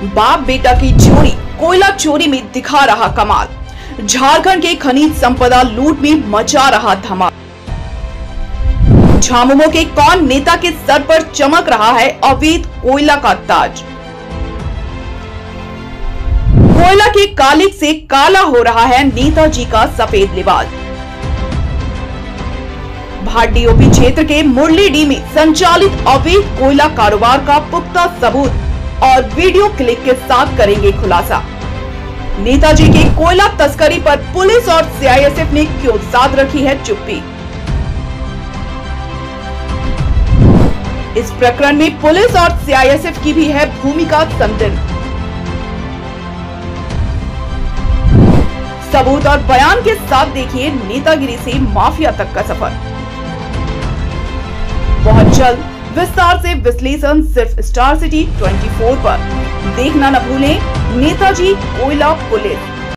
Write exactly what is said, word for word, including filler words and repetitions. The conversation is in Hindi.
बाप बेटा की जोड़ी कोयला चोरी में दिखा रहा कमाल। झारखंड के खनिज संपदा लूट में मचा रहा धमाल। झामुमो के कौन नेता के सर पर चमक रहा है अवैध कोयला का ताज। कोयला के कालिक से काला हो रहा है नेताजी का सफेद लिबास। भाटीओपी क्षेत्र के मुरलीडीह में संचालित अवैध कोयला कारोबार का पुख्ता सबूत और वीडियो क्लिप के साथ करेंगे खुलासा। नेताजी के कोयला तस्करी पर पुलिस और सीआईएसएफ ने क्यों साध रखी है चुप्पी। इस प्रकरण में पुलिस और सीआईएसएफ की भी है भूमिका संदिग्ध। सबूत और बयान के साथ देखिए नेतागिरी से माफिया तक का सफर। बहुत जल्द विस्तार से विश्लेषण सिर्फ स्टार सिटी चौबीस पर। देखना न भूलें नेताजी कोयला पुलिस।